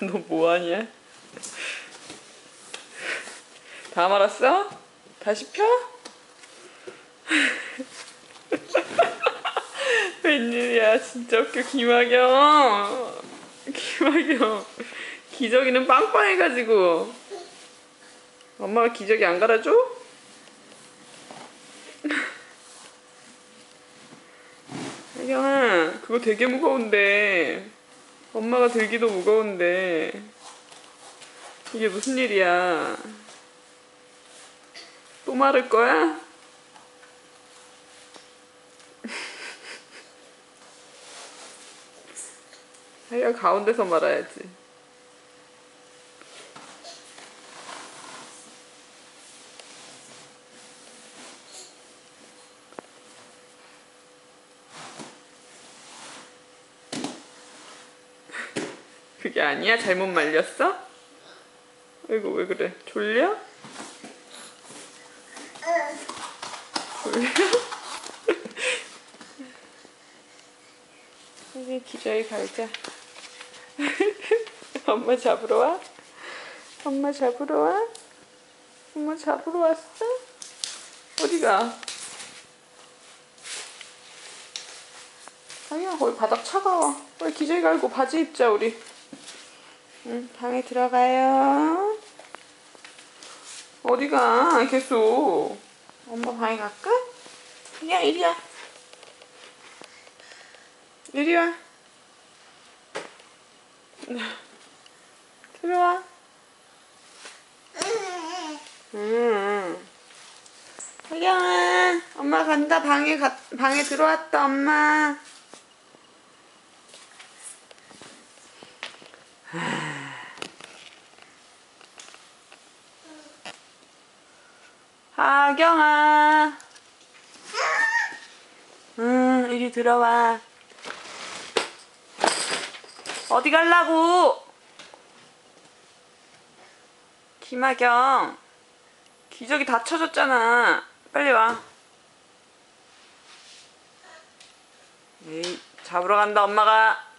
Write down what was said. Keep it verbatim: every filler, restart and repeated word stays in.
너 뭐하냐? 다 말았어? 다시 펴? 웬일이야, 진짜 웃겨. 김학영, 김학영, 기저귀는 빵빵해가지고. 엄마가 기저귀 안 갈아줘? 하경아, 그거 되게 무거운데. 엄마가 들기도 무거운데. 이게 무슨 일이야? 또 마를 거야? 하여 가운데서 말아야지. 그게 아니야? 잘못 말렸어? 아이고, 왜 그래? 졸려? 졸려? 이제 기저귀 갈자. 엄마 잡으러 와? 엄마 잡으러 와? 엄마 잡으러 왔어? 어디가? 아니야, 거기 바닥 차가워. 빨리 기저귀 갈고 바지 입자, 우리. 응, 방에 들어가요. 어디가, 계속. 엄마 방에 갈까? 그냥 이리 와. 이리 와. 들어와. 응. 하경아, 엄마 간다. 방에 가, 방에 들어왔다, 엄마. 하경아. 응, 이리 들어와. 어디 갈라고? 김하경, 기저귀 다 쳐졌잖아. 빨리 와. 에이, 잡으러 간다, 엄마가.